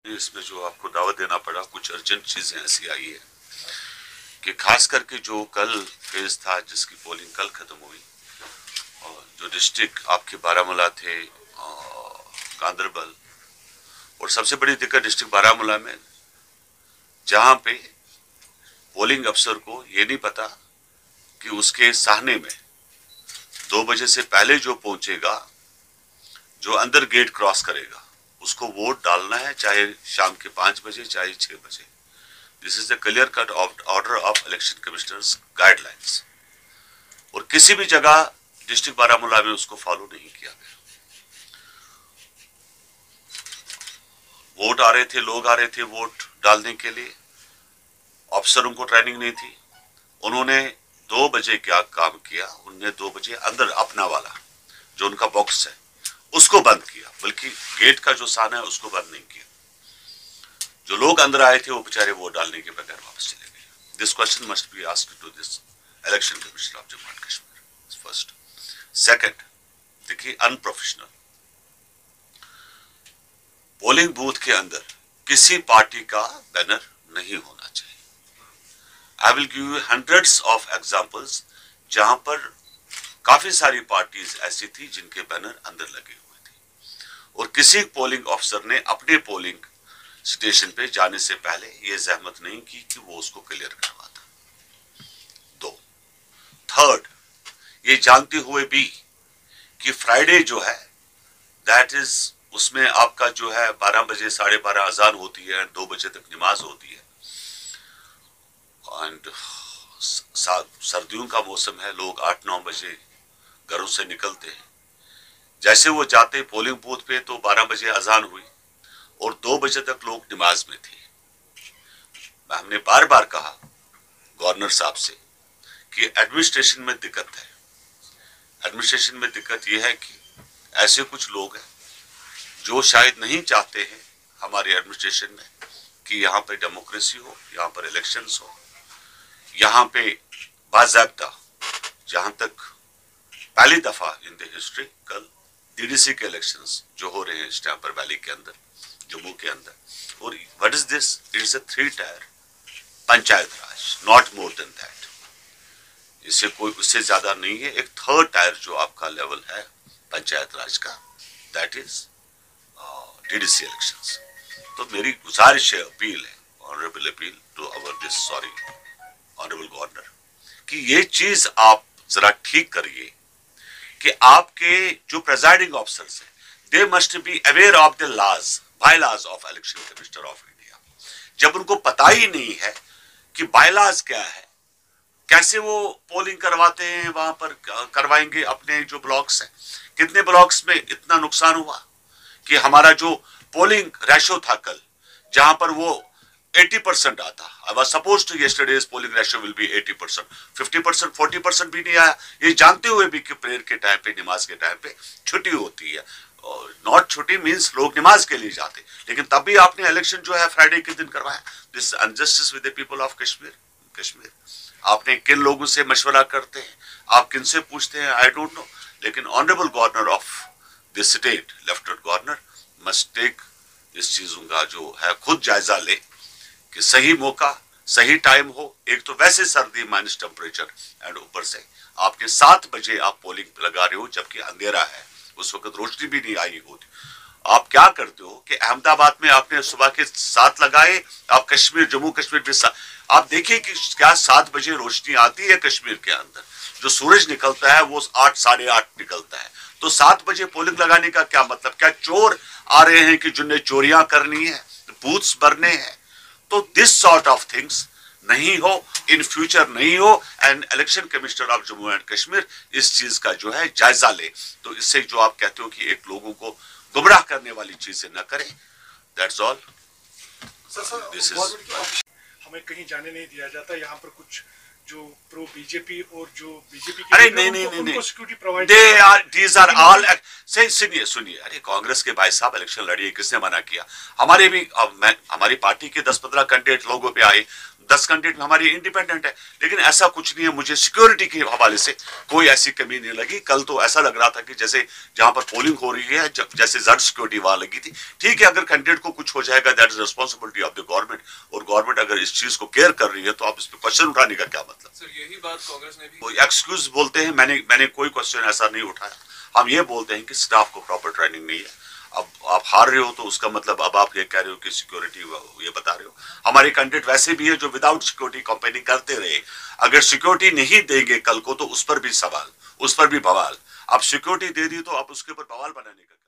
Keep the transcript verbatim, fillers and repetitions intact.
इसमें जो आपको दावत देना पड़ा, कुछ अर्जेंट चीजें ऐसी आई है कि खास करके जो कल फेज था जिसकी पोलिंग कल खत्म हुई और जो डिस्ट्रिक्ट आपके बारामूला थे, गांधरबल, और सबसे बड़ी दिक्कत डिस्ट्रिक्ट बारामूला में जहां पे पोलिंग अफसर को ये नहीं पता कि उसके साहने में दो बजे से पहले जो पहुंचेगा, जो अंदर गेट क्रॉस करेगा, उसको वोट डालना है, चाहे शाम के पांच बजे चाहे छह बजे। This is the clear cut order of election commissioners guidelines, और किसी भी जगह डिस्ट्रिक्ट बारामूला में उसको फॉलो नहीं किया गया। वोट आ रहे थे, लोग आ रहे थे वोट डालने के लिए, अफसरों को ट्रेनिंग नहीं थी। उन्होंने दो बजे क्या काम किया, उन्होंने दो बजे अंदर अपना वाला जो उनका बॉक्स है उसको बंद किया, बल्कि गेट का जो साना है उसको बंद नहीं किया। जो लोग अंदर आए थे वो बेचारे वोट डालने के बगैर वापस चले गए। This question must be asked to this election commissioner of Jammu and Kashmir first. Second, देखिए अनप्रोफेशनल, पोलिंग बूथ के अंदर किसी पार्टी का बैनर नहीं होना चाहिए। I will give you hundreds of examples जहां पर काफी सारी पार्टीज ऐसी थी जिनके बैनर अंदर लगे हुए थे, और किसी पोलिंग ऑफिसर ने अपने पोलिंग स्टेशन पे जाने से पहले ये जहमत नहीं की कि वो उसको क्लियर करवाता। दो, थर्ड, ये जानते हुए भी कि फ्राइडे जो है दैट इज, उसमें आपका जो है बारह बजे साढ़े बारह अजान होती है, दो बजे तक नमाज होती है, एंड सर्दियों का मौसम है, लोग आठ नौ बजे घरों से निकलते हैं। जैसे वो जाते पोलिंग बूथ पे तो बारह बजे अजान हुई और दो बजे तक लोग नमाज में थे। हमने बार बार कहा गवर्नर साहब से कि एडमिनिस्ट्रेशन में दिक्कत है। एडमिनिस्ट्रेशन में दिक्कत यह है कि ऐसे कुछ लोग हैं जो शायद नहीं चाहते हैं हमारे एडमिनिस्ट्रेशन में कि यहाँ पे डेमोक्रेसी हो, यहाँ पर इलेक्शंस हो, यहाँ पे बाज़ाब्ता, जहां तक पहली दफा इन द हिस्ट्री कल डीडीसी के इलेक्शंस जो हो रहे हैं स्टैम्पर वैली के अंदर, जम्मू के अंदर, और what is this, it is a three tier panchayat Raj, not more than that. इससे कोई उससे ज्यादा नहीं है। एक थर्ड टायर जो आपका लेवल है पंचायत राज का, दैट इज डीडीसी इलेक्शंस। तो मेरी गुजारिश है, अपील है, honourable appeal to our this sorry honourable governor, कि ये चीज आप जरा ठीक करिए कि आपके जो प्रेजाइडिंग ऑफिसर्स हैं they must be aware of the laws, bylaws of election commissioner of India. जब उनको पता ही नहीं है कि बायलॉज क्या है, कैसे वो पोलिंग करवाते हैं, वहां पर करवाएंगे अपने जो ब्लॉक्स हैं। कितने ब्लॉक्स में इतना नुकसान हुआ कि हमारा जो पोलिंग रेशो था कल, जहां पर वो अस्सी परसेंट आता, I was supposed to yesterday's polling ratio will be eighty percent, fifty percent, forty percent भी नहीं आया। ये जानते हुए भी कि प्रेयर के टाइम पे, नमाज के टाइम पे छुट्टी होती है, नॉट छुट्टी मींस लोग नमाज के लिए जाते, लेकिन तब भी आपने इलेक्शन जो है फ्राइडे के दिन करवाया। This unjustice with the people of Kashmir. Kashmir आपने किन लोगों से मशवरा करते हैं, आप किन से पूछते हैं, आई डोंट नो, लेकिन honourable governor of this state, lieutenant governor, must take इस चीजों का जो है खुद जायजा ले कि सही मौका, सही टाइम हो। एक तो वैसे सर्दी, माइनस टेम्परेचर, एंड ऊपर से आपके सात बजे आप पोलिंग लगा रहे हो जबकि अंधेरा है, उस वक्त रोशनी भी नहीं आई होती। आप क्या करते हो कि अहमदाबाद में आपने सुबह के सात लगाए, आप कश्मीर, जम्मू कश्मीर भी आप देखिए कि क्या सात बजे रोशनी आती है कश्मीर के अंदर, जो सूरज निकलता है वो आठ साढ़े आठ निकलता है। तो सात बजे पोलिंग लगाने का क्या मतलब? क्या चोर आ रहे हैं कि जिन्हें चोरियां करनी है, बूथ्स भरने हैं? तो दिस सॉर्ट ऑफ थिंग्स नहीं हो, इन फ्यूचर नहीं हो, and election commissioner of Jammu and Kashmir इस चीज का जो है जायजा ले। तो इससे जो आप कहते हो कि एक लोगों को गुमराह करने वाली चीजें न करें, दैट्स ऑल। दिस इज, हमें कहीं जाने नहीं दिया जाता, यहाँ पर कुछ जो प्रो बीजेपी और जो बीजेपी के अरे नहीं नहीं नहीं security provide, they are these are all, सुनिए सुनिए, अरे कांग्रेस के भाई साहब इलेक्शन लड़िए, किसने मना किया? हमारे भी मैं, हमारी पार्टी के दस पंद्रह कैंडिडेट लोगों पे आए, दस कैंडिडेट हमारी इंडिपेंडेंट है, लेकिन ऐसा कुछ नहीं है। मुझे सिक्योरिटी के हवाले से कोई ऐसी कमी नहीं लगी। कल तो ऐसा लग रहा था कि जैसे जहां पर पोलिंग हो रही है जैसे जट सिक्योरिटी वहां लगी थी। ठीक है, अगर कैंडिडेट को कुछ हो जाएगा that is responsibility of the government, और गवर्नमेंट अगर इस चीज को केयर कर रही है तो आप इस पर क्वेश्चन उठाने का क्या मतलब। सर यही बात कांग्रेस ने भी कोई एक्सक्यूज बोलते हैं, मैंने मैंने कोई क्वेश्चन ऐसा नहीं उठाया। हम ये बोलते हैं कि स्टाफ को प्रॉपर ट्रेनिंग नहीं है। अब आप हार रहे हो तो उसका मतलब अब आप ये कह रहे हो कि सिक्योरिटी ये बता रहे हो। हमारे कैंडिडेट वैसे भी है जो विदाउट सिक्योरिटी कैंपेनिंग करते रहे। अगर सिक्योरिटी नहीं देंगे कल को तो उस पर भी सवाल, उस पर भी बवाल। अब सिक्योरिटी दे दी तो आप उसके ऊपर बवाल बनाने का